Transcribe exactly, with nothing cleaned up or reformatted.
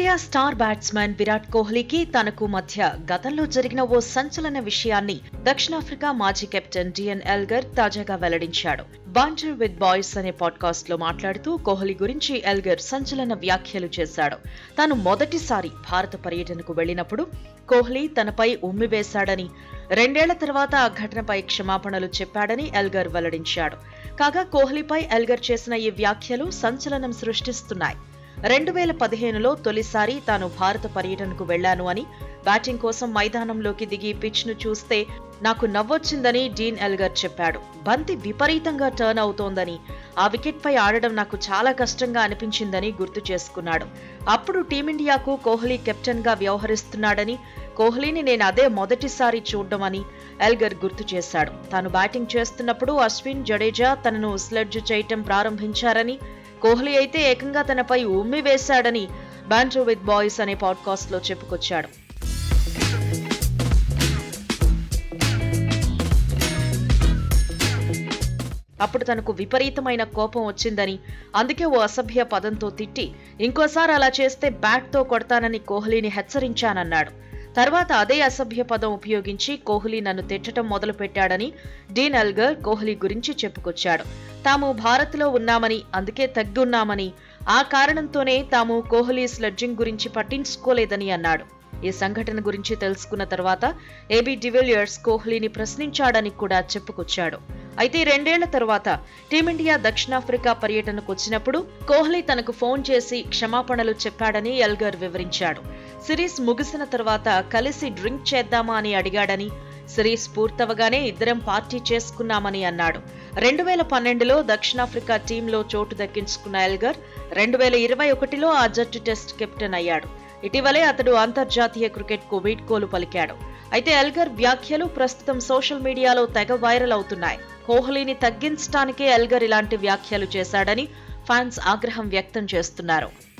Team India star batsman Virat కోహ్లీకి తనకు మధ్య గతంలో జరిగిన ఓ సంచలన విషయాన్ని దక్షిణాఫ్రికా మాజీ కెప్టెన్ డిఎన్ ఎల్గర్ తాజాగా వెల్లడించాడు. బాంజర్ విత్ బాయ్స్ అనే పాడ్కాస్ట్ లో మాట్లాడుతూ కోహ్లీ గురించి ఎల్గర్ సంచలన వ్యాఖ్యలు చేశాడు. తాను మొదటిసారి భారత పర్యటనకు వెళ్లినప్పుడు కోహ్లీ తనపై ఉమ్మివేశాడని, రెండేళ్ల తర్వాత ఆ ఘటనపై క్షమాపణలు చెప్పాడని ఎల్గర్ వెల్లడించాడు. కాగా కోహ్లీపై ఎల్గర్ చేసిన ఈ వ్యాఖ్యలు సంచలనం సృష్టిస్తున్నాయి. రెండు వేల పదిహేనులో తొలిసారి తాను భారత పర్యటనకు వెళ్లాను అని, బ్యాటింగ్ కోసం మైదానంలోకి దిగి పిచ్ ను చూస్తే నాకు నవ్వొచ్చిందని డీన్ ఎల్గర్ చెప్పాడు. బంతి విపరీతంగా టర్న్ అవుతోందని, ఆ వికెట్ పై ఆడడం నాకు చాలా కష్టంగా అనిపించిందని గుర్తు చేసుకున్నాడు. అప్పుడు టీమిండియాకు కోహ్లీ కెప్టెన్ గా వ్యవహరిస్తున్నాడని, కోహ్లీని నేను అదే మొదటిసారి చూడ్డమని ఎల్గర్ గుర్తు చేశాడు. తాను బ్యాటింగ్ చేస్తున్నప్పుడు అశ్విన్, జడేజా తనను స్లెడ్జ్ చేయటం ప్రారంభించారని, కోహ్లీ అయితే ఏకంగా తనపై ఉమ్మి వేశాడని బాంజర్ విత్ బాయ్స్ అనే పాడ్కాస్ట్ లో చెప్పుకొచ్చాడు. అప్పుడు తనకు విపరీతమైన కోపం వచ్చిందని, అందుకే ఓ అసభ్య పదంతో తిట్టి ఇంకోసారి అలా చేస్తే బ్యాట్ తో కొడతానని కోహ్లీని హెచ్చరించానన్నాడు. తర్వాత అదే అసభ్య పదం ఉపయోగించి కోహ్లీ నన్ను తిట్టడం మొదలుపెట్టాడని డీన్ ఎల్గర్ కోహ్లీ గురించి చెప్పుకొచ్చాడు. తాము భారత్ లో ఉన్నామని, అందుకే తగ్గున్నామని, ఆ కారణంతోనే తాము కోహ్లీ స్లెడ్జింగ్ గురించి పట్టించుకోలేదని అన్నాడు. ఈ సంఘటన గురించి తెలుసుకున్న తర్వాత ఏబీ డివిలియర్స్ కోహ్లీని ప్రశ్నించాడని కూడా చెప్పుకొచ్చాడు. అయితే రెండేళ్ల తర్వాత టీమిండియా దక్షిణాఫ్రికా పర్యటనకు వచ్చినప్పుడు కోహ్లీ తనకు ఫోన్ చేసి క్షమాపణలు చెప్పాడని ఎల్గర్ వివరించాడు. సిరీస్ ముగిసిన తర్వాత కలిసి డ్రింక్ చేద్దామా అని అడిగాడని, సిరీస్ పూర్తవగానే ఇద్దరం పార్టీ చేసుకున్నామని అన్నాడు. రెండు వేల పన్నెండులో దక్షిణాఫ్రికా టీంలో చోటు దక్కించుకున్న ఎల్గర్ రెండు వేల ఇరవై ఒకటిలో ఆ జట్టు టెస్ట్ కెప్టెన్ అయ్యాడు. ఇటీవలే అతడు అంతర్జాతీయ క్రికెట్ కు వీడ్కోలు పలికాడు. అయితే ఎల్గర్ వ్యాఖ్యలు ప్రస్తుతం సోషల్ మీడియాలో తెగ వైరల్ అవుతున్నాయి. కోహ్లీని తగ్గించడానికే ఎల్గర్ ఇలాంటి వ్యాఖ్యలు చేశాడని ఫ్యాన్స్ ఆగ్రహం వ్యక్తం చేస్తున్నారు.